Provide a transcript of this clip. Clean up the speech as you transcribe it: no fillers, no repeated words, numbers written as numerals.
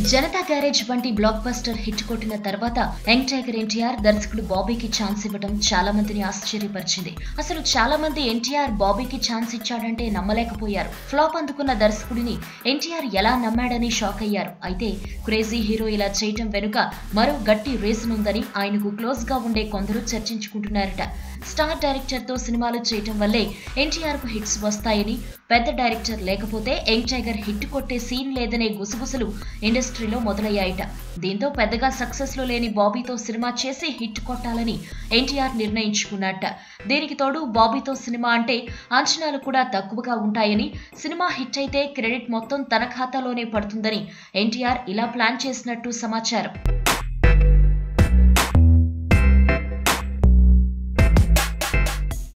Janata garage వంటి blockbuster hit కొట్టిన తర్వాత యంగ్ టైగర్ ఎన్టీఆర్ దర్శకుడు బాబీకి ఛాన్స్ ఇవ్వడం చాలా మందిని ఆశ్చర్యపరిచింది. అసలు చాలా మంది ఎన్టీఆర్ బాబీకి ఛాన్స్ ఇచ్చాడంటే నమ్మలేకపోయారు. ఫ్లాప్ అందుకున్న దర్శకుడిని ఎన్టీఆర్ ఎలా నమ్మాడని షాక్ అయ్యారు. అయితే క్రేజీ హీరో ఇలా చేయటం వెనుక మరో గట్టి రీజన్ ఉందని ఆయనకు క్లోజ్ గా ఉండే కొందరు చర్చించుకుంటున్నారట. స్టార్ డైరెక్టర్ తో సినిమాలు చేయటం వల్లే ఎన్టీఆర్ కు హిట్స్ వస్తాయని, పెద్ద డైరెక్టర్ లేకపోతే యంగ్ టైగర్ హిట్ కొట్టే సీన్ లేదనే గుసగుసలు ఇండస్ట్రీలో మొదలయ్యాయట. దీంతో పెద్దగా సక్సెస్ లో లేని బాబీతో సినిమా చేసి హిట్ కొట్టాలని ఎన్టీఆర్ నిర్ణయించుకున్నట్ట. దీనికి తోడు బాబీతో సినిమా అంటే అంచనాలు కూడా తక్కువగా ఉంటాయని, సినిమా హిట్ అయితే క్రెడిట్ మొత్తం తన ఖాతాలోనే పడుతుందని ఎన్టీఆర్ ఇలా ప్లాన్ చేసినట్టు సమాచారం.